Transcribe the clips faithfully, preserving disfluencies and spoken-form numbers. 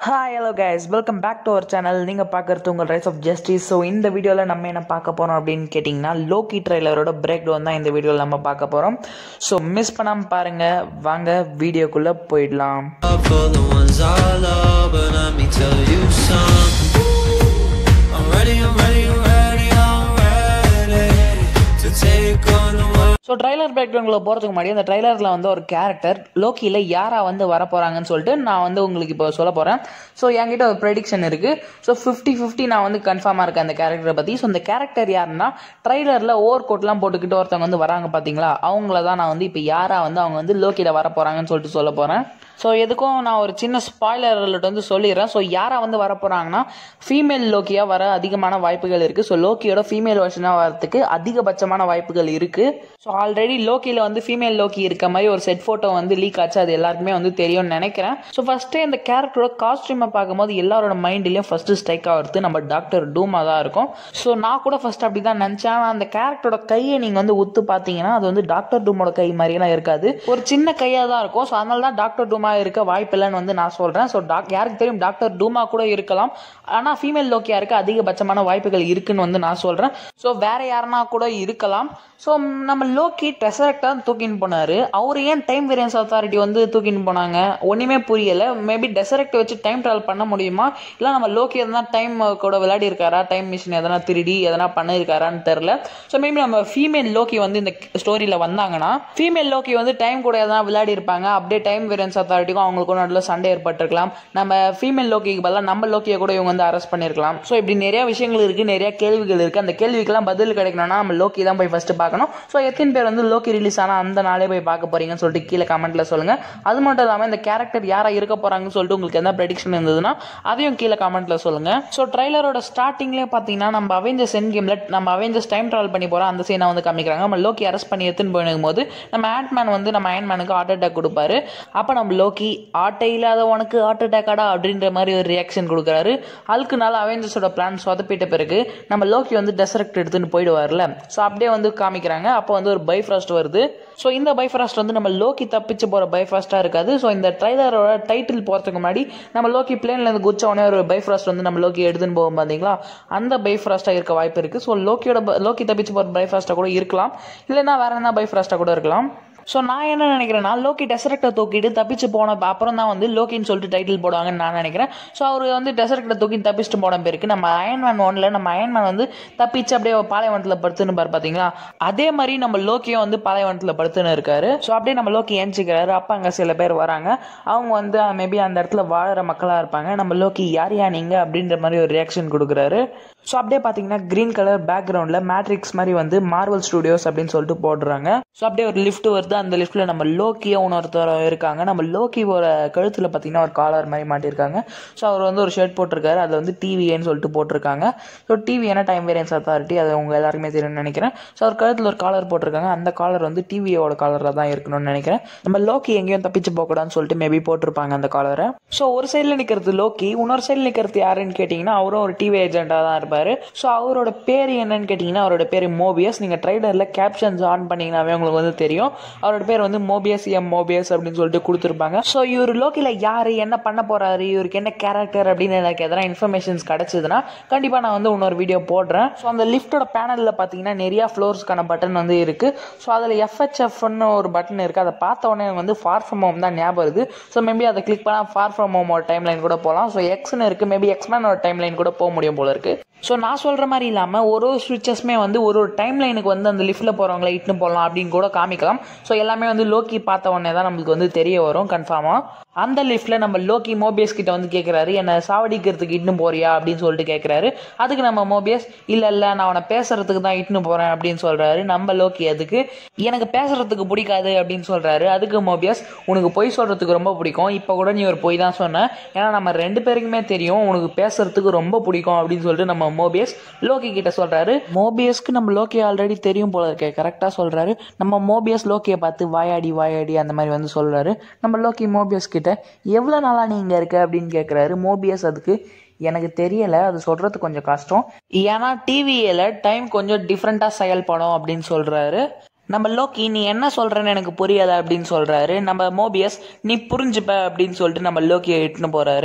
Hi, hello guys, welcome back to our channel. நீங்க பார்க்கிறது உங்கள் ரைஸ் ஆஃப் ஜஸ்டிஸ். ஸோ இந்த வீடியோவில் நம்ம என்ன பார்க்க போகிறோம் அப்படின்னு கேட்டிங்கன்னா, லோக்கி ட்ரெய்லரோட பிரேக் டவுன் தான் இந்த வீடியோவில் நம்ம பார்க்க போகிறோம். ஸோ மிஸ் பண்ணாமல் பாருங்கள். வாங்க வீடியோக்குள்ளே போயிடலாம். ஸோ ட்ரைலர் பிரேக்டவுன்குள்ள போகிறதுக்கு முன்னாடி அந்த ட்ரைலரில் வந்து ஒரு கேரக்டர் லோக்கியில் யாரா வந்து வர போகிறாங்கன்னு சொல்லிட்டு நான் வந்து உங்களுக்கு இப்போ சொல்ல போகிறேன். ஸோ என்கிட்ட ஒரு ப்ரெடிக்ஷன் இருக்குது. ஸோ ஃபிஃப்டி ஃபிஃப்டி நான் வந்து கன்ஃபார்மாக இருக்கேன் அந்த கேரக்டரை பற்றி. ஸோ இந்த கேரக்டர் யாருன்னா, ட்ரைலரில் ஓவர் கோட்லாம் போட்டுக்கிட்டு ஒருத்தவங்க வந்து வராங்க பார்த்தீங்களா, அவங்கள தான் நான் வந்து இப்போ யாரா வந்து அவங்க வந்து லோக்கியில் வர போகிறாங்கன்னு சொல்லிட்டு சொல்ல போகிறேன். ஸோ எதுக்கும் நான் ஒரு சின்ன ஸ்பாய்லர் வந்து சொல்லிடுறேன். ஸோ யாரா வந்து வர போகிறாங்கன்னா, ஃபீமேல் லோக்கியாக வர அதிகமான வாய்ப்புகள் இருக்குது. ஸோ லோக்கியோட ஃபீமேல் வெர்ஷனாக வரதுக்கு அதிகபட்சமான வாய்ப்புகள் இருக்குது. ஸோ ஆல்ரெடி லோக்கியில் வந்து ஃபீமேல் லோக்கி இருக்க மாதிரி ஒரு செட் ஃபோட்டோ வந்து லீக் ஆச்சு. அது எல்லாருக்குமே வந்து தெரியும்னு நினைக்கிறேன். ஸோ ஃபஸ்ட்டே இந்த கேரக்டரோட காஸ்டியூமை பார்க்கும்போது எல்லாரோட மைண்ட்லேயும் ஃபஸ்ட்டு ஸ்ட்ரைக் ஆகிறது நம்ம டாக்டர் டூமா தான் இருக்கும். ஸோ நான் கூட ஃபஸ்ட் அப்படி தான் நினச்சேன். ஆனால் அந்த கேரக்டரோட கையை நீங்கள் வந்து ஒத்து பார்த்தீங்கன்னா, அது வந்து டாக்டர் டூமோட கை மாதிரியெல்லாம் இருக்காது, ஒரு சின்ன கையாக தான் இருக்கும். ஸோ அதனால தான் டாக்டர் டூமா இருக்க வாய்ப்பில்லைன்னு வந்து நான் சொல்கிறேன். ஸோ டாக் யாருக்கு தெரியும், டாக்டர் டூமா கூட இருக்கலாம். ஆனால் ஃபீமேல் லோக்கியா இருக்க அதிகபட்சமான வாய்ப்புகள் இருக்குன்னு வந்து நான் சொல்கிறேன். ஸோ வேற யாருன்னா கூட இருக்கலாம். ஸோ நம்ம லோக்கி டெசரக்டாக தூக்கின்னு போனார். அவர் ஏன் டைம் வேரியன்ஸ் அத்தாரிட்டி வந்து தூக்கின்னு போனாங்க ஒன்றுமே புரியலை. மேபி டெசரக்ட் வச்சு டைம் ட்ராவல் பண்ண முடியுமா, இல்லை நம்ம லோக்கி எதனா டைம் கூட விளையாடி இருக்காரா, டைம் மிஷின் எதனா திருடி எதனா பண்ணியிருக்காரான்னு தெரில. ஸோ மேபி நம்ம ஃபீமேல் லோக்கி வந்து இந்த ஸ்டோரியில் வந்தாங்கன்னா, ஃபீமேல் லோக்கி வந்து டைம் கூட எதனா விளையாடி இருப்பாங்க. அப்படியே டைம் வேரியன்ஸ் அத்தாரிட்டிக்கும் அவங்களுக்கும் நடுவில் சண்டை ஏற்பட்டிருக்கலாம். நம்ம ஃபீமேல் லோக்கிக்கு பதிலாக நம்ம லோக்கியை கூட இவங்க வந்து அரெஸ்ட் பண்ணியிருக்கலாம். ஸோ இப்படி நிறைய விஷயங்கள் இருக்குது, நிறைய கேள்விகள் இருக்குது. அந்த கேள்விக்கெல்லாம் பதில் கிடைக்கணும்னா நம்ம லோக்கி தான் போய் ஃபர்ஸ்ட் பார்க்கணும். ஸோ எத்தனை பேர் வந்து லோக்கி ரிலீஸ் ஆனால் அந்த நாளே போய் பார்க்க போறீங்கன்னு சொல்லிட்டு கீழே கமெண்ட்ல சொல்லுங்க. அது மட்டும் இல்லாமல் இந்த கேரக்டர் யாரா இருக்க போறாங்கன்னு சொல்லிட்டு உங்களுக்கு என்ன ப்ரெடிக்ஷன் இருந்ததுன்னா அதையும் கீழே கமெண்ட்ல சொல்லுங்க. ஸோ ட்ரைலரோட ஸ்டார்டிங்லேயே பார்த்தீங்கன்னா, நம்ம அவெஞ்சர்ஸ் எண்ட் கேம்ல நம்ம அவெஞ்சர்ஸ் டைம் டிராவல் பண்ணி போறோம். அந்த சீனை வந்து காமிக்கிறாங்க. நம்ம லோக்கி அரெஸ்ட் பண்ணி எடுத்துன்னு போயிடும் போது நம்ம ஆண்ட்மேன் வந்து நம்ம அயன்மேனுக்கு ஹார்ட் அட்டாக் கொடுப்பாரு. அப்போ நம்ம லோக்கி ஆட்டை இல்லாத உனக்கு ஹார்ட் அட்டாக்காடா அப்படின்ற மாதிரி ஒரு ரியாக்ஷன் கொடுக்குறாரு. அதுக்குனால அவெஞ்சர்ஸோட பிளான் சொதப்பிட்ட பிறகு நம்ம லோக்கி வந்து டெசரக்ட் எடுத்துன்னு போயிடுவார்ல. ஸோ அப்படியே வந்து காமிக்கிறாங்க. அப்போ வந்து ஒரு பைஃப்ராஸ்ட் வருது. ஸோ இந்த பைஃப்ராஸ்ட் வந்து நம்ம லோக்கி தப்பிச்சு போகிற பைஃப்ராஸ்ட்டாக இருக்காது. ஸோ இந்த ட்ரைலரோட டைட்டில் போகிறதுக்கு முன்னாடி நம்ம லோக்கி பிளேன்லேருந்து குச்ச உடனே ஒரு பைஃப்ராஸ்ட் வந்து நம்ம லோக்கி எடுத்துன்னு போகும் பார்த்தீங்களா, அந்த பைஃப்ராஸ்ட்டாக இருக்க வாய்ப்பு இருக்குது. ஸோ லோக்கியோட லோக்கி தப்பிச்சு போகிற பைஃப்ராஸ்ட்டாக கூட இருக்கலாம், இல்லைன்னா வேற என்ன பைஃப்ராஸ்ட்டாக கூட இருக்கலாம். ஸோ நான் என்ன நினைக்கிறேன்னா, லோக்கி டெசரக்டை தூக்கிட்டு தப்பிச்சு போன அப்புறம் தான் வந்து லோக்கின்னு சொல்லிட்டு டைட்டில் போடுவாங்கன்னு நான் நினைக்கிறேன். ஸோ அவர் வந்து டெசரக்டை தூக்கி தப்பிச்சுட்டு போன பேருக்கு நம்ம அயன்மேன் ஒன்ல நம்ம அயன்மேன் வந்து தப்பிச்சு அப்படியே பாலைவனத்தில் படுத்துன்னு பாரு பார்த்தீங்களா, அதே மாதிரி நம்ம லோக்கியும் வந்து பாலைவனத்தில் படுத்துன்னு இருக்காரு. ஸோ அப்படியே நம்ம லோக்கி ஏஞ்சிக்கிறாரு. அப்போ அங்கே சில பேர் வராங்க. அவங்க வந்து மேபி அந்த இடத்துல வாழற மக்களாக இருப்பாங்க. நம்ம லோக்கி யார் யா நீங்க அப்படின்ற மாதிரி ஒரு ரியாக்ஷன் கொடுக்குறாரு. ஸோ அப்படியே பார்த்தீங்கன்னா கிரீன் கலர் பேக்ரவுண்டில் மேட்ரிக்ஸ் மாதிரி வந்து மார்வல் ஸ்டுடியோஸ் அப்படின்னு சொல்லிட்டு போடுறாங்க. ஸோ அப்படியே ஒரு லிஃப்ட் வருது. அந்த லிஃப்ட்ல நம்ம லோக்கியை இன்னொருத்தர் இருக்காங்க. நம்ம லோக்கியோட கழுத்துல பார்த்தீங்கன்னா ஒரு காலர் மாதிரி மாட்டிருக்காங்க. ஸோ அவர் வந்து ஒரு ஷர்ட் போட்டிருக்காரு. அதில் வந்து டிவிஏன்னு சொல்லிட்டு போட்டிருக்காங்க. ஸோ டிவி என்ன டைம் வேரியன்ஸ் அத்தாரிட்டி, அது உங்க எல்லாருக்குமே தெரியும்னு நினைக்கிறேன். ஸோ அவர் கழுத்துல ஒரு காலர் போட்டிருக்காங்க. அந்த காலர் வந்து டிவியோட காலராக தான் இருக்கணும்னு நினைக்கிறேன். நம்ம லோக்கி எங்கேயும் தப்பிச்சு போகக்கூடாதுன்னு சொல்லிட்டு மேபி போட்டிருப்பாங்க அந்த காலரை. ஸோ ஒரு சைடில் நிற்கிறது லோக்கி, இன்னொரு சைடில் நிற்கிறது யாருன்னு கேட்டிங்கன்னா, அவரும் ஒரு டிவி ஏஜென்ட்டாக தான் இருப்பார். ஸோ அவரோட பேர் என்னன்னு கேட்டிங்கன்னா, அவரோட பேர் மோபியஸ். நீங்கள் ட்ரைலரில் கேப்ஷன்ஸ் ஆன் பண்ணிங்கன்னாவே உங்களுக்கு வந்து தெரியும். அவரோட பேர் வந்து மோபியஸ் எம் மோபியஸ் அப்படின்னு சொல்லிட்டு கொடுத்துருப்பாங்க. ஸோ இவர் லோக்கியில் யார், என்ன பண்ண போறாரு, இவருக்கு என்ன கேரக்டர் அப்படின்னு எனக்கு எதனா இன்ஃபர்மேஷன்ஸ் கிடைச்சதுன்னா கண்டிப்பாக நான் வந்து இன்னொரு வீடியோ போடுறேன். ஸோ அந்த லிஃப்டோட பேனலில் பார்த்தீங்கன்னா நிறைய ஃப்ளோர்ஸ்க்கான பட்டன் வந்து இருக்கு. ஸோ அதில் எஃப்ஹெச்எஃப்னு ஒரு பட்டன் இருக்கு. அதை பார்த்த உடனே வந்து ஃபார் ஃப்ரம் ஹோம் தான் ஞாபகம் வருது. ஸோ மேபி அதை கிளிக் பண்ணால் ஃபார் ஃப்ரம் ஹோம் ஒரு டைம் லைன் கூட போகலாம். ஸோ எக்ஸ்னு இருக்கு, மேபி எக்ஸ்மேன் ஒரு டைம் லைன் கூட போக முடியும் போல இருக்கு. ஸோ நான் சொல்கிற மாதிரி இல்லாமல் ஒரு ஒரு ஸ்விட்சஸ்மே வந்து ஒரு ஒரு டைம் லைனுக்கு வந்து அந்த லிஃப்ட்டில் போகிறவங்களை இட்டுன்னு போகலாம் அப்படின்னு கூட காமிக்கலாம். ஸோ எல்லாமே வந்து லோக்கி பார்த்த உடனே தான் நம்மளுக்கு வந்து தெரிய வரும் கன்ஃபார்மாக. அந்த லிஃப்ட்டில் நம்ம லோக்கி மோபியஸ் கிட்ட வந்து கேட்குறாரு, என்னை சாவடிக்கிறதுக்கு இட்டுன்னு போறியா அப்படின்னு சொல்லிட்டு கேட்குறாரு. அதுக்கு நம்ம மோபியஸ் இல்லை இல்லை நான் அவனை பேசுறதுக்கு தான் இட்டுன்னு போகிறேன் அப்படின்னு சொல்கிறாரு. நம்ம லோக்கி அதுக்கு எனக்கு பேசுறதுக்கு பிடிக்காது அப்படின்னு சொல்கிறாரு. அதுக்கு மோபியஸ், உனக்கு பொய் சொல்கிறதுக்கு ரொம்ப பிடிக்கும், இப்போ கூட நீ ஒரு பொய் தான் சொன்ன, ஏன்னா நம்ம ரெண்டு பேருக்குமே தெரியும் உனக்கு பேசுறதுக்கு ரொம்ப பிடிக்கும் அப்படின்னு சொல்லிட்டு நம்ம மோபியஸ் லோக்கி கிட்ட சொல்றாரு. மோபியஸ்க்கு நம்ம லோக்கி ஆல்ரெடி தெரியும் போல இருக்கே, கரெக்டா சொல்றாரு. நம்ம மோபியஸ் லோக்கியை பார்த்து வாயாடி வாயாடி அந்த மாதிரி வந்து சொல்றாரு. நம்ம லோக்கி மோபியஸ் கிட்ட எவ்வளவு நாளா நீ இங்க இருக்க அப்படின்னு கேட்கிறாரு. மோபியஸ் அதுக்கு எனக்கு தெரியல, அது சொல்றது கொஞ்சம் கஷ்டம், ஏன்னா டிவியில டைம் கொஞ்சம் டிஃப்ரெண்டா செயல்படும் அப்படின்னு சொல்றாரு. நம்ம லோக்கி நீ என்ன சொல்றன்னு எனக்கு புரியல அப்படின்னு சொல்றாரு. நம்ம மோபியஸ் நீ புரிஞ்சுப்ப அப்படின்னு சொல்லிட்டு நம்ம லோக்கியை இட்டுன்னு போறாரு.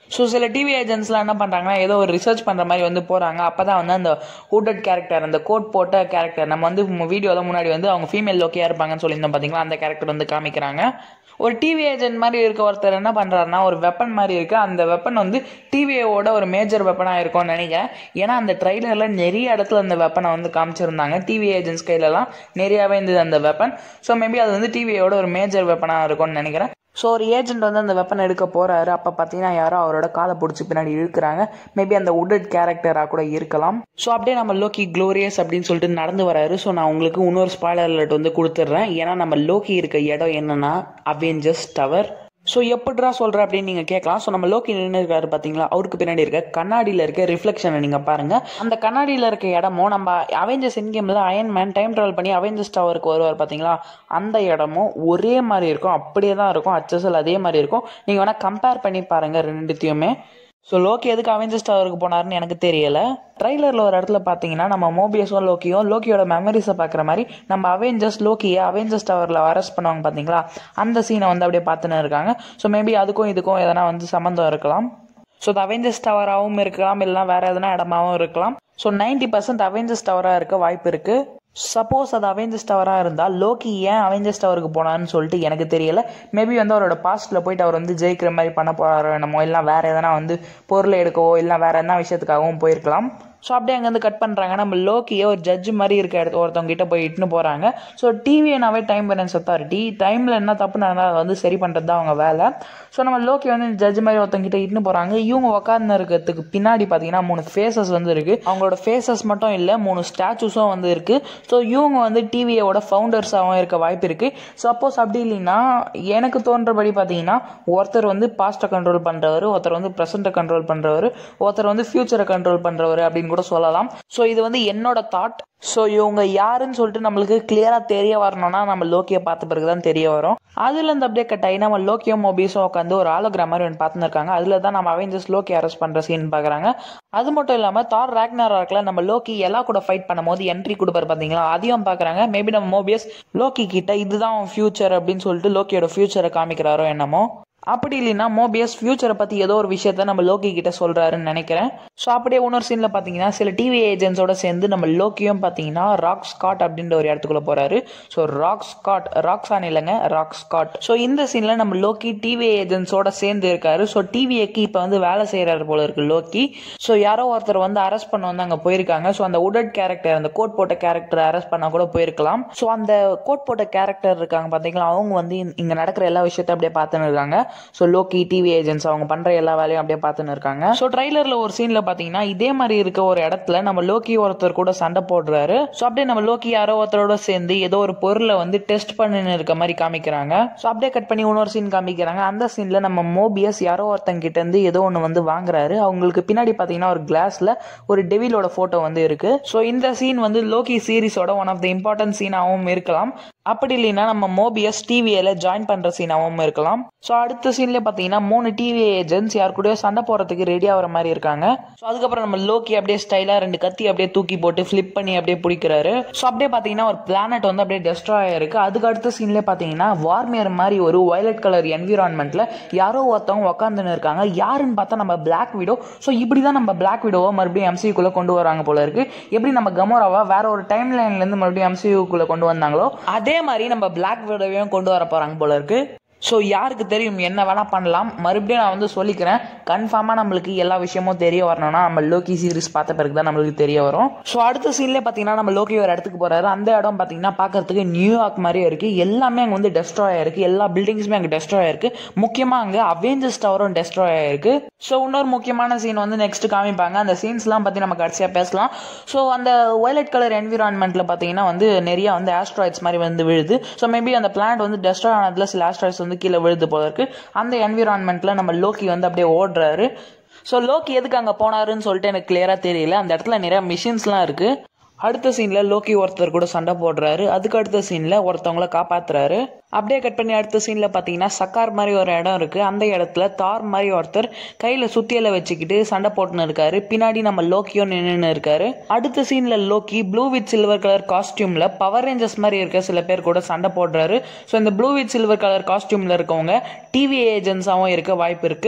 ஸோ சில டிவி ஏஜென்ட்ஸ்லாம் என்ன பண்ணுறாங்கன்னா ஏதோ ஒரு ரிசர்ச் பண்ணுற மாதிரி வந்து போகிறாங்க. அப்போ தான் வந்து அந்த ஹூடட் கேரக்டர், அந்த கோட் போட்ட கேரக்டர், நம்ம வந்து வீடியோவில் முன்னாடி வந்து அவங்க ஃபீமேல் லோக்கியாக இருப்பாங்கன்னு சொல்லியிருந்தோம் பார்த்தீங்களா, அந்த கேரக்டர் வந்து காமிக்கிறாங்க. ஒரு டிவி ஏஜென்ட் மாதிரி இருக்க ஒருத்தர் என்ன பண்ணுறாருன்னா ஒரு வெப்பன் மாதிரி இருக்குது. அந்த வெப்பன் வந்து டிவியோட ஒரு மேஜர் வெப்பனாக இருக்கும்னு நினைக்கிறேன். ஏன்னா அந்த ட்ரைலரில் நிறைய இடத்துல அந்த வெப்பனை வந்து காமிச்சிருந்தாங்க. டிவி ஏஜென்ட்ஸ் கையிலலாம் நிறையாவே இருந்தது அந்த வெப்பன். ஸோ மேபி அது வந்து டிவியோட ஒரு மேஜர் வெப்பனாக இருக்கும்னு நினைக்கிறேன். ஸோ ஒரு ஏஜென்ட் வந்து அந்த வெப்பன் எடுக்க போகிறாரு. அப்போ பார்த்தீங்கன்னா யாரோ அவரோட காலை பிடிச்சி பின்னாடி இழுக்கிறாங்க. மேபி அந்த உடட் கேரக்டராக கூட இருக்கலாம். ஸோ அப்படியே நம்ம லோக்கி க்ளோரியஸ் அப்படின்னு சொல்லிட்டு நடந்து வராரு. ஸோ நான் உங்களுக்கு இன்னொரு ஸ்பாய்லர் அலர்ட் வந்து கொடுத்துட்றேன். ஏன்னா நம்ம லோக்கி இருக்க இடம் என்னன்னா அவெஞ்சர்ஸ் டவர். ஸோ எப்படிரா சொல்கிற அப்படின்னு நீங்கள் கேட்கலாம். ஸோ நம்ம லோக்கி நின்று இருக்காரு பார்த்தீங்களா, அவருக்கு பின்னாடி இருக்க கண்ணாடியில் இருக்க ரிஃப்ளெக்ஷனை நீங்கள் பாருங்கள். அந்த கண்ணாடியில் இருக்க இடமும் நம்ம அவெஞ்சர்ஸ் எண்ட் கேமில் அயன் மேன் டைம் ட்ராவல் பண்ணி அவெஞ்சர்ஸ் டவருக்கு வருவார் பார்த்தீங்களா, அந்த இடமும் ஒரே மாதிரி இருக்கும். அப்படியே தான் இருக்கும், அச்சசல் அதே மாதிரி இருக்கும். நீங்கள் வேணால் கம்பேர் பண்ணி பாருங்கள் ரெண்டுத்தையுமே. ஸோ லோக்கி எதுக்கு அவெஞ்சர்ஸ் டவருக்கு போனாருன்னு எனக்கு தெரியல. ட்ரைலரில் ஒரு இடத்துல பார்த்தீங்கன்னா நம்ம மோபியஸும் லோக்கியும் லோக்கியோட மெமரிஸை பார்க்குற மாதிரி நம்ம அவெஞ்சர்ஸ் லோக்கியை அவெஞ்சர்ஸ் டவரில் அரெஸ்ட் பண்ணுவாங்க பார்த்தீங்களா, அந்த சீனை வந்து அப்படியே பார்த்துன்னு இருக்காங்க. ஸோ மேபி அதுக்கும் இதுக்கும் எதனா வந்து சம்மந்தம் இருக்கலாம். ஸோ அது அவெஞ்சர்ஸ் டவராகவும் இருக்கலாம், இல்லைனா வேறு எதனா இடமாவும் இருக்கலாம். ஸோ நைன்டி பர்சன்ட் அவெஞ்சர்ஸ் டவராக இருக்க வாய்ப்பு இருக்குது. சப்போஸ் அது அவெஞ்சர்ஸ் டவராக இருந்தால் லோக்கி ஏன் அவெஞ்சர்ஸ் டவருக்கு போனான்னு சொல்லிட்டு எனக்கு தெரியல. மேபி வந்து அவரோட பாஸ்ட்டில் போயிட்டு அவர் வந்து ஜெயிக்கிற மாதிரி பண்ண போகிறாரோ என்னமோ, இல்லை வேறு எதனா வந்து பொருளை எடுக்கவோ இல்லை வேறு எதனா விஷயத்துக்காகவும் போயிருக்கலாம். ஸோ அப்படியே அங்கேருந்து கட் பண்ணுறாங்க. நம்ம லோக்கியை ஒரு ஜட்ஜு மாதிரி இருக்க இடத்து ஒருத்தவங்க கிட்ட போய் இட்டுன்னு போகிறாங்க. ஸோ டிவினாவே டைம் பேலன்ஸ் அத்தாரிட்டி, டைமில் என்ன தப்பு நடந்தால் அதை வந்து சரி பண்ணுறது தான் அவங்க வேலை. ஸோ நம்ம லோக்கி வந்து ஜட்ஜு மாதிரி ஒருத்தவங்க கிட்ட இட்டுன்னு போகிறாங்க. இவங்க உட்காந்து இருக்கிறதுக்கு பின்னாடி பார்த்தீங்கன்னா மூணு ஃபேஸஸ் வந்து இருக்குது. அவங்களோட ஃபேஸஸ் மட்டும் இல்லை, மூணு ஸ்டாச்சூஸும் வந்து இருக்குது. ஸோ இவங்க வந்து டிவியோட ஃபவுண்டர்ஸாகவும் இருக்க வாய்ப்பு இருக்குது. சப்போஸ் அப்படி இல்லைன்னா எனக்கு தோன்றபடி பார்த்தீங்கன்னா ஒருத்தர் வந்து பாஸ்ட்டை கண்ட்ரோல் பண்ணுறவர், ஒருத்தர் வந்து ப்ரெசென்ட்டை கண்ட்ரோல் பண்ணுறவர், ஒருத்தர் வந்து ஃபியூச்சரை கண்ட்ரோல் பண்ணுறவர் அப்படின்னு கூட சொல்லலாம். ஸோ இது வந்து என்னோட தாட். ஸோ இவங்க யாருன்னு சொல்லிட்டு நம்மளுக்கு கிளியராக தெரிய வரணும்னா நம்ம லோக்கியை பார்த்த பிறகு தான் தெரிய வரும். அதுலேருந்து அப்படியே கட் ஆகி நம்ம லோக்கியும் மோபியஸும் உட்காந்து ஒரு ஆலோகிராம் மாதிரி ஒன்று பார்த்துன்னு இருக்காங்க. அதில் தான் நம்ம அவெஞ்சர்ஸ் லோக்கி அரெஸ்ட் பண்ணுற சீன் பார்க்குறாங்க. அது மட்டும் இல்லாமல் தார் ராக்னாராக்ல நம்ம லோக்கி எல்லா கூட ஃபைட் பண்ணும் போது என்ட்ரி கொடுப்பாரு பார்த்தீங்களா, அதையும் பார்க்குறாங்க. மேபி நம்ம மோபியஸ் லோக்கி கிட்ட இதுதான் ஃபியூச்சர் அப்படின்னு சொல்லிட்டு லோக்கியோட ஃபியூச்சரை காமிக்கிறாரோ என்னமோ. அப்படி இல்லைன்னா மோபியஸ் ஃபியூச்சரை பற்றி ஏதோ ஒரு விஷயத்த நம்ம லோக்கி கிட்ட சொல்கிறாருன்னு நினைக்கிறேன். ஸோ அப்படியே இன்னொரு சீனில் பார்த்தீங்கன்னா சில டிவி ஏஜென்ட்ஸோட சேர்ந்து நம்ம லோக்கியும் பார்த்தீங்கன்னா ராக் ஸ்காட் அப்படின்ற ஒரு இடத்துக்குள்ளே போகிறாரு. ஸோ ராக் ஸ்காட், ராக்ஸான் இல்லைங்க, ராக் ஸ்காட். ஸோ இந்த சீனில் நம்ம லோக்கி டிவி ஏஜென்ட்ஸோட சேர்ந்து இருக்காரு. ஸோ டிவிஏக்கு இப்போ வந்து வேலை செய்கிறாரு போல இருக்கு லோக்கி. ஸோ யாரோ ஒருத்தர் வந்து அரெஸ்ட் பண்ண வந்து அங்கே போயிருக்காங்க. ஸோ அந்த உடட் கேரக்டர், அந்த கோட் போட்ட கேரக்டர் அரெஸ்ட் பண்ண கூட போயிருக்கலாம். ஸோ அந்த கோட் போட்ட கேரக்டர் இருக்காங்க பார்த்தீங்களா, அவங்க வந்து இங்கே நடக்கிற எல்லா விஷயத்தையும் அப்படியே பார்த்துன்னு இருக்காங்க. ஸோ லோக்கி டிவி ஏஜென்ட்ஸ் அவங்க பண்ணுற எல்லா வேலையும் அப்படியே பார்த்துன்னு இருக்காங்க. ஸோ ட்ரைலரில் ஒரு சீனில் பார்த்தீங்கன்னா இதே மாதிரி இருக்க ஒரு இடத்துல நம்ம லோக்கி ஒருத்தர் கூட சண்டை போடுறாரு. ஸோ அப்படியே நம்ம லோக்கி யாரோ ஒருத்தரோட சேர்ந்து ஏதோ ஒரு பொருளை வந்து டெஸ்ட் பண்ணின்னு இருக்க மாதிரி காமிக்கிறாங்க. ஸோ அப்படியே கட் பண்ணி இன்னொரு சீன் காமிக்கிறாங்க. அந்த சீனில் நம்ம மோபியஸ் யாரோ ஒருத்தங்க கிட்ட இருந்து ஏதோ ஒன்று வந்து வாங்குறாரு. அவங்களுக்கு பின்னாடி பார்த்தீங்கன்னா ஒரு கிளாஸில் ஒரு டெவிலோட ஃபோட்டோ வந்து இருக்கு. ஸோ இந்த சீன் வந்து லோக்கி சீரிஸோட ஒன் ஆஃப் த இம்பார்ட்டன்ட் சீனாகவும் இருக்கலாம். அப்படி இல்லைன்னா நம்ம மோபியஸ் டிவியில ஜாயின் பண்ற சீனாவும் இருக்கலாம். ஸோ அடுத்த சீன்ல பாத்தீங்கன்னா மூணு டிவி ஏஜென்ட்ஸ் யார் கூடயோ சண்டை போறதுக்கு ரெடி ஆகிற மாதிரி இருக்காங்க. ஸோ அதுக்கப்புறம் நம்ம லோக்கி அப்படியே ஸ்டைலா ரெண்டு கத்தி அப்படியே தூக்கி போட்டு ஃபிளிப் பண்ணி அப்படியே பிடிக்கிறாரு. ஸோ அப்படியே பாத்தீங்கன்னா ஒரு பிளானட் வந்து அப்படியே டெஸ்ட்ராய் ஆயிருக்கு. அதுக்கு அடுத்த சீன்ல பாத்தீங்கன்னா வார்மியர் மாதிரி ஒரு வயலட் கலர் என்விரான்மெண்ட்ல யாரோ ஒருத்தவங்க உட்காந்துன்னு இருக்காங்க. யாருன்னு பார்த்தா நம்ம பிளாக் விடோ. ஸோ இப்படிதான் நம்ம பிளாக் விடோவை மறுபடியும் எம்சியூக்குள்ள கொண்டு வராங்க போல இருக்கு. எப்படி நம்ம கமோராவா வேற ஒரு டைம் லைன்ல இருந்து மறுபடியும் எம்சியூக்குள்ள கொண்டு வந்தாங்களோ அதே மாதிரி நம்ம பிளாக் விடோவையும் கொண்டு வர போறாங்க போல இருக்கு. ஸோ யாருக்கு தெரியும், என்ன வேணா பண்ணலாம். மறுபடியும் நான் வந்து சொல்லிக்கிறேன், கன்ஃபார்மாக நம்மளுக்கு எல்லா விஷயமும் தெரிய வரணும்னா நம்ம லோக்கி சீரிஸ் பார்த்த பிறகு தான் நம்மளுக்கு தெரிய வரும். ஸோ அடுத்த சீன்லேயே பார்த்தீங்கன்னா நம்ம லோக்கி ஒரு இடத்துக்கு போறாரு. அந்த இடம் பார்த்தீங்கன்னா பார்க்கறதுக்கு நியூயார்க் மாதிரியே இருக்கு. எல்லாமே அங்கே வந்து டெஸ்ட்ராய் ஆயிருக்கு. எல்லா பில்டிங்ஸுமே அங்கே டெஸ்ட்ராய் ஆயிருக்கு. முக்கியமாக அங்கே அவெஞ்சர்ஸ் டவரும் டெஸ்ட்ராய் ஆயிருக்கு. ஸோ இன்னொரு முக்கியமான சீன் வந்து நெக்ஸ்ட் காமிப்பாங்க. அந்த சீன்ஸ்லாம் பற்றி நம்ம கடைசியாக பேசலாம். ஸோ அந்த வயலட் கலர் என்விரான்மெண்ட்டில் பார்த்தீங்கன்னா வந்து நிறைய வந்து ஆஸ்ட்ராய்ட்ஸ் மாதிரி வந்து விழுது. ஸோ மேபி அந்த பிளானட் வந்து டெஸ்ட்ராய் ஆனதுல சில ஆஸ்ட்ராய்ட்ஸ் வந்து கீழே விழுது போல இருக்கு. அந்த என்விரான்மெண்ட்ல நம்ம லோக்கி வந்து அப்படியே ஓடுறாரு. ஸோ லோக்கி எதுக்கு அங்கே போனாருன்னு சொல்லிட்டு எனக்கு கிளியரா தெரியல. அந்த இடத்துல நிறைய மிஷின்ஸ்லாம் இருக்கு. அடுத்த சீன்ல லோக்கி ஒருத்தர் கூட சண்டை போடுறாரு. அதுக்கு அடுத்த சீன்ல ஒருத்தவங்கள காப்பாத்துறாரு. அப்படியே கட் பண்ணி அடுத்த சீன்ல பாத்தீங்கன்னா சக்கார் மாதிரி ஒரு இடம் இருக்கு. அந்த இடத்துல தார் மாதிரி ஒருத்தர் கையில சுத்தியலை வச்சுக்கிட்டு சண்டை போட்டுன்னு இருக்காரு. பின்னாடி நம்ம லோக்கியோ நின்று இருக்காரு. அடுத்த சீன்ல Loki blue with silver colour காஸ்டியூம்ல பவர் ரேஞ்சர்ஸ் மாதிரி இருக்க சில பேர் கூட சண்டை போடுறாரு. ஸோ இந்த ப்ளூ வித் சில்வர் கலர் காஸ்டியூம்ல இருக்கவங்க டிவி ஏஜென்ட்ஸாவும் இருக்க வாய்ப்பு இருக்கு.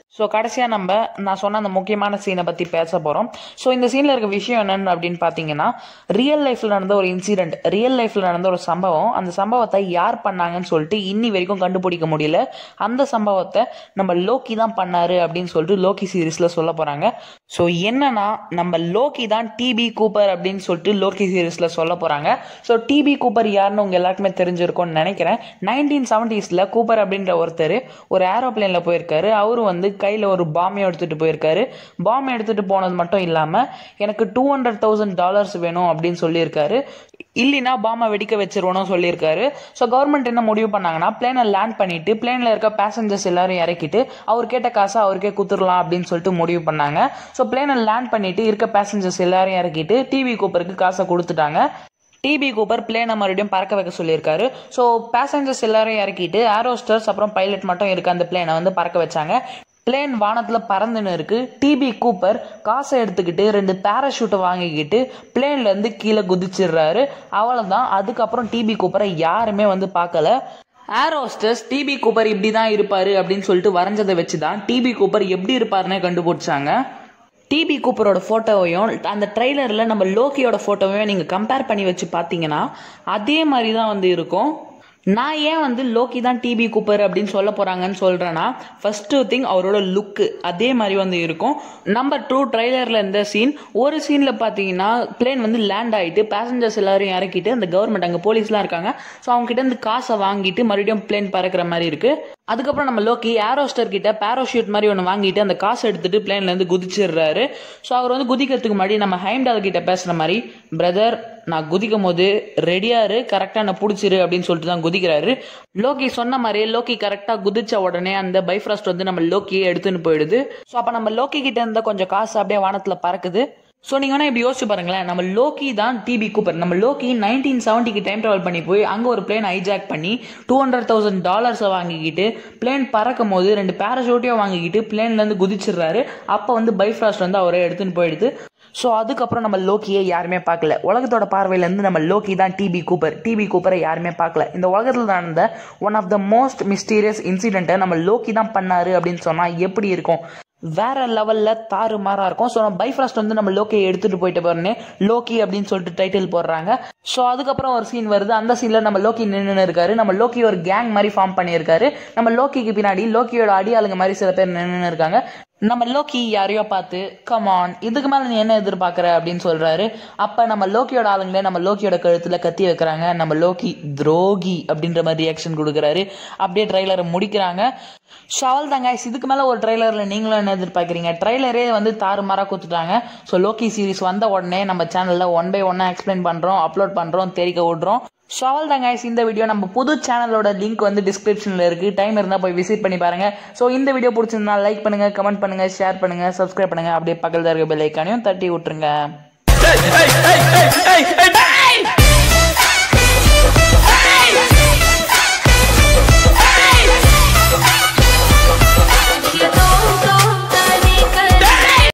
ஸோ கடைசியாக நம்ம நான் சொன்ன அந்த முக்கியமான சீனை பற்றி பேச போகிறோம். ஸோ இந்த சீனில் இருக்க விஷயம் என்னென்னு அப்படின்னு பார்த்தீங்கன்னா, ரியல் லைஃப்பில் நடந்த ஒரு இன்சிடென்ட், ரியல் லைஃப்பில் நடந்த ஒரு சம்பவம். அந்த சம்பவத்தை யார் பண்ணாங்கன்னு சொல்லிட்டு இன்னி வரைக்கும் கண்டுபிடிக்க முடியல. அந்த சம்பவத்தை நம்ம லோக்கி தான் பண்ணாரு அப்படின்னு சொல்லிட்டு லோக்கி சீரீஸில் சொல்ல போகிறாங்க. ஸோ என்னன்னா, நம்ம லோக்கி தான் டிபி கூப்பர் அப்படின்னு சொல்லிட்டு லோக்கி சீரீஸில் சொல்ல போகிறாங்க. ஸோ டிபி கூப்பர் யாருன்னு உங்கள் எல்லாருக்குமே தெரிஞ்சிருக்கும்னு நினைக்கிறேன். நைன்டீன் செவன்டீஸில் கூப்பர் அப்படின்ற ஒருத்தர் ஒரு ஏரோப்ளேனில் போயிருக்காரு. அவரும் வந்து கையில் ஒரு பாம்பையும் எடுத்துகிட்டு போயிருக்காரு. பாம்பை எடுத்துகிட்டு போனது மட்டும் இல்லாமல் எனக்கு டூ ஹண்ட்ரட் தௌசண்ட் டாலர்ஸ் வேணும் அப்படின்னு சொல்லியிருக்காரு. இல்லைன்னா பாம்பை வெடிக்க வச்சிருவோன்னு சொல்லியிருக்காரு. ஸோ கவர்மெண்ட் என்ன முடிவு பண்ணாங்கன்னா, பிளேனை லேண்ட் பண்ணிட்டு பிளேனில் இருக்க பேசஞ்சர்ஸ் எல்லாரும் இறக்கிட்டு அவர் கேட்ட காசை அவருக்கே குத்துடலாம் அப்படின்னு சொல்லிட்டு முடிவு பண்ணாங்க. ஸோ பிளேனை லேண்ட் பண்ணிட்டு இருக்க பேசஞ்சர்ஸ் எல்லாரும் இறக்கிட்டு டிபி கூப்பருக்கு காசை கொடுத்துட்டாங்க. டிபி கூப்பர் பிளேனை மறுபடியும் பறக்க வைக்க சொல்லியிருக்காரு. ஸோ பேசஞ்சர்ஸ் எல்லாரும் இறக்கிட்டு ஏரோஸ்டர்ஸ் அப்புறம் பைலட் மட்டும் இருக்க அந்த பிளேனை வந்து பறக்க வச்சாங்க. பிளேன் வானத்தில் பறந்துன்னு இருக்கு. டிபி கூப்பர் காசை எடுத்துக்கிட்டு ரெண்டு பேராஷூட்டை வாங்கிக்கிட்டு பிளேன்லேருந்து கீழே குதிச்சிடுறாரு. அவ்வளோதான். அதுக்கப்புறம் டிபி கூப்பரை யாருமே வந்து பார்க்கல. ஏரோஸ்டர்ஸ் டிபி கூப்பர் இப்படி தான் இருப்பாரு அப்படின்னு சொல்லிட்டு வரைஞ்சதை வச்சு தான் டிபி கூப்பர் எப்படி இருப்பாருன்னு கண்டுபிடிச்சாங்க. டிபி கூப்பரோட ஃபோட்டோவையும் அந்த ட்ரெய்லரில் நம்ம லோக்கியோட ஃபோட்டோவையும் நீங்கள் கம்பேர் பண்ணி வச்சு பார்த்தீங்கன்னா அதே மாதிரி தான் வந்து இருக்கும். நான் ஏன் வந்து லோக்கி தான் டிபி கூப்பர் அப்படின்னு சொல்ல போகிறாங்கன்னு சொல்கிறேன்னா, ஃபஸ்ட்டு திங் அவரோட லுக்கு அதே மாதிரி வந்து இருக்கும். நம்பர் டூ, ட்ரெய்லரில் இந்த சீன், ஒரு சீனில் பார்த்தீங்கன்னா பிளேன் வந்து லேண்ட் ஆகிட்டு பேசஞ்சர்ஸ் எல்லாரும் இறக்கிட்டு அந்த கவர்மெண்ட் அங்கே போலீஸ்லாம் இருக்காங்க. ஸோ அவங்ககிட்ட இருந்து காசை வாங்கிட்டு மறுபடியும் பிளேன் பறக்கிற மாதிரி இருக்குது. அதுக்கப்புறம் நம்ம லோக்கி ஏரோஸ்டர் கிட்ட பேராஷூட் மாதிரி ஒன்று வாங்கிட்டு அந்த காசை எடுத்துட்டு பிளேன்லேருந்து குதிச்சிடுறாரு. ஸோ அவர் வந்து குதிக்கிறதுக்கு முன்னாடி நம்ம ஹைம்டால் கிட்ட பேசுகிற மாதிரி, பிரதர் நான் குதிக்கும் போது ரெடியாரு, கரெக்டாக நான் பிடிச்சிரு அப்படின்னு சொல்லிட்டு தான் குதிக்கிறாரு. லோக்கி சொன்ன மாதிரியே லோக்கி கரெக்டாக குதிச்ச உடனே அந்த பைஃப்ராஸ்ட் வந்து நம்ம லோக்கியை எடுத்துன்னு போயிடுது. ஸோ அப்போ நம்ம லோக்கி கிட்ட இருந்த கொஞ்சம் காசு அப்படியே வானத்தில் பறக்குது. ஸோ நீங்கள் வேணா இப்படி யோசிச்சு பாருங்களேன், நம்ம லோக்கி தான் டிபி கூப்பர். நம்ம லோக்கி நைன்டீன் செவன்ட்டிக்கு டைம் ட்ராவல் பண்ணி போய் அங்கே ஒரு பிளேன் ஹைஜாக் பண்ணி டூ ஹண்ட்ரட் தௌசண்ட் டாலர்ஸை வாங்கிக்கிட்டு பிளேன் பறக்கும் போது ரெண்டு பேராஷூட்டையும் வாங்கிக்கிட்டு பிளேன்லேருந்து குதிச்சிடுறாரு. அப்போ வந்து பைஃப்ராஸ்ட் வந்து அவரே எடுத்துன்னு போயிடுது. ஸோ அதுக்கப்புறம் நம்ம லோக்கியை யாருமே பார்க்கல. உலகத்தோட பார்வையிலேருந்து நம்ம லோக்கி தான் டிபி கூப்பர். டிபி கூப்பரை யாருமே பார்க்கல. இந்த உலகத்தில் நடந்த one of the most mysterious இன்சிடென்ட்டை நம்ம லோக்கி தான் பண்ணாரு அப்படின்னு சொன்னால் எப்படி இருக்கும்? வேற லெவலில் தாறு மாறாக இருக்கும். ஸோ நம்ம பைஃப்ராஸ்ட் வந்து நம்ம லோக்கியை எடுத்துகிட்டு போயிட்டு போறேன்னு லோக்கி அப்படின்னு சொல்லிட்டு டைட்டில் போடுறாங்க. ஸோ அதுக்கப்புறம் ஒரு சீன் வருது. அந்த சீனில் நம்ம லோக்கி நின்று இருக்காரு. நம்ம லோக்கி ஒரு கேங் மாதிரி ஃபார்ம் பண்ணியிருக்காரு. நம்ம லோக்கிக்கு பின்னாடி லோக்கியோட அடியாளுங்க மாதிரி சில பேர் நின்று இருக்காங்க. நம்ம லோக்கி யாரையோ பார்த்து கமான் இதுக்கு மேலே நீ என்ன எதிர்பார்க்குற அப்படின்னு சொல்கிறாரு. அப்போ நம்ம லோக்கியோட ஆளுங்களே நம்ம லோக்கியோட கழுத்தில் கத்தி வைக்கிறாங்க. நம்ம லோக்கி துரோகி அப்படின்ற மாதிரி ரியாக்ஷன் கொடுக்குறாரு. அப்படியே ட்ரெய்லரை முடிக்கிறாங்க. ஸோ அவள் தாங்க, இதுக்கு மேலே ஒரு ட்ரெய்லரில் நீங்களும் என்ன எதிர்பார்க்குறீங்க? ட்ரெய்லரே வந்து தாறுமாறாக கொடுத்துட்டாங்க. ஸோ லோக்கி சீரிஸ் வந்த உடனே நம்ம சேனலில் ஒன் பை ஒன்னாக எக்ஸ்பிளைன் பண்ணுறோம், அப்லோட் பண்ணுறோம், தெரிவிக்க விடுறோம். ஸோ அவள் தாங்க, இந்த வீடியோ நம்ம புது சேனலோட லிங்க் வந்து டிஸ்கிரிப்ஷனில் இருக்குது. டைம் இருந்தால் போய் விசிட் பண்ணி பாருங்கள். ஸோ இந்த வீடியோ பிடிச்சிருந்தா லைக் பண்ணுங்கள், கமெண்ட் பண்ணுங்கள், ஷேர் பண்ணுங்கள், சப்ஸ்கிரைப் பண்ணுங்கள். அப்படியே பக்கத்தில் இருக்க பெல் ஐக்கானையும் தட்டி விட்டுருங்க.